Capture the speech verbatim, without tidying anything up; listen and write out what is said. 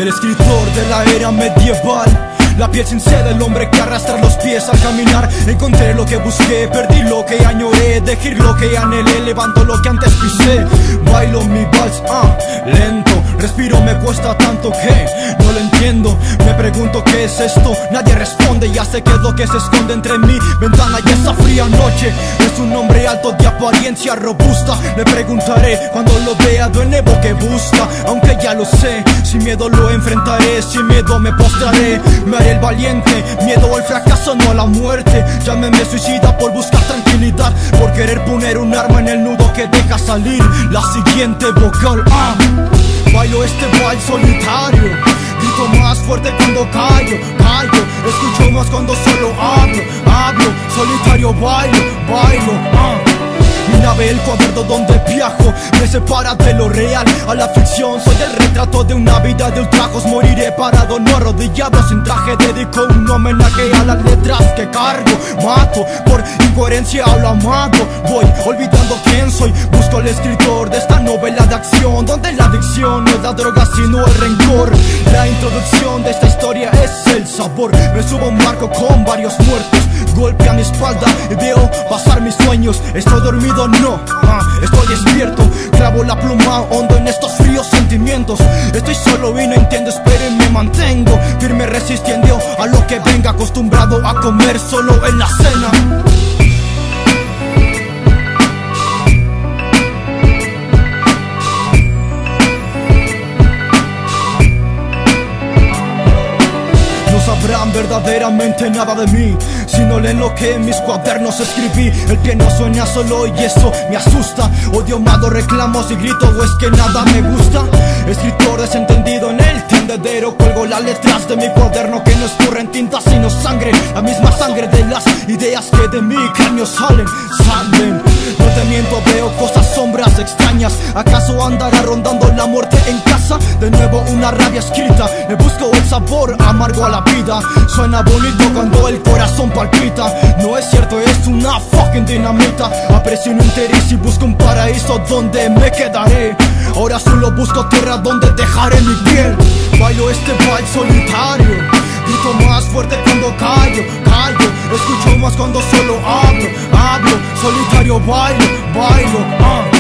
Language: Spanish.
El escritor de la era medieval, la piel sin sed del hombre que arrastra los pies al caminar. Encontré lo que busqué, perdí lo que añoré, dejé lo que anhelé, levanto lo que antes pisé. Bailo mi vals, ah, lento, respiro, me cuesta tanto que no lo entiendo. Me pregunto qué es esto, nadie responde, ya sé qué es lo que se esconde entre mi ventana y esa fría noche. Es un hombre alto de apariencia robusta, le preguntaré cuando lo vea de nuevo que busca. Aunque ya lo sé, sin miedo lo enfrentaré, sin miedo me postraré. Me haré el valiente, miedo al fracaso, no a la muerte. Llámeme suicida por buscar tranquilidad, por querer poner un arma en el nudo que deja salir la siguiente vocal. ah. Bailo este baile solitario, grito más fuerte cuando callo, callo. Escucho más cuando solo hablo, hablo. Solitario bailo, bailo, ah. Mi nave, el cuaderno donde viajo, me separa de lo real a la ficción. Soy el retrato de una vida de ultrajos. Moriré parado, no arrodillado, sin traje. Dedico un homenaje a las letras que cargo. Mato por incoherencia a lo amado. Voy olvidando quién soy. Busco al escritor de esta novela de acción, donde la adicción no es la droga sino el rencor. La introducción de esta historia es el sabor. Me subo a un barco con varios muertos, golpea mi espalda y veo pasar mis sueños. Estoy dormido, no, ah, estoy despierto. Clavo la pluma hondo en estos fríos sentimientos. Estoy solo y no entiendo, espero y me mantengo firme resistiendo a lo que venga. Acostumbrado a comer solo en la cena. Sabrán verdaderamente nada de mí si no leen lo que en mis cuadernos escribí. El pie no suena solo y eso me asusta. Odio, mado, reclamos y grito, o es que nada me gusta. Escritor desentendido en el tendedero, cuelgo las letras de mi cuaderno que no escurren tinta sino sangre. La misma sangre de las ideas que de mi cráneo salen, salen. No te miento, veo cosas, sombras extrañas. ¿Acaso andará rondando la muerte en casa? De nuevo una rabia escrita, le busco el sabor amargo a la vida. Suena bonito cuando el corazón palpita. No es cierto, es una fucking dinamita. Aprecio un interés y busco un paraíso donde me quedaré. Ahora solo busco tierra donde dejaré mi piel. Bailo este baile solitario, grito más fuerte cuando callo, callo. Escucho más cuando solo hablo, hablo. Solitario bailo, bailo, ah.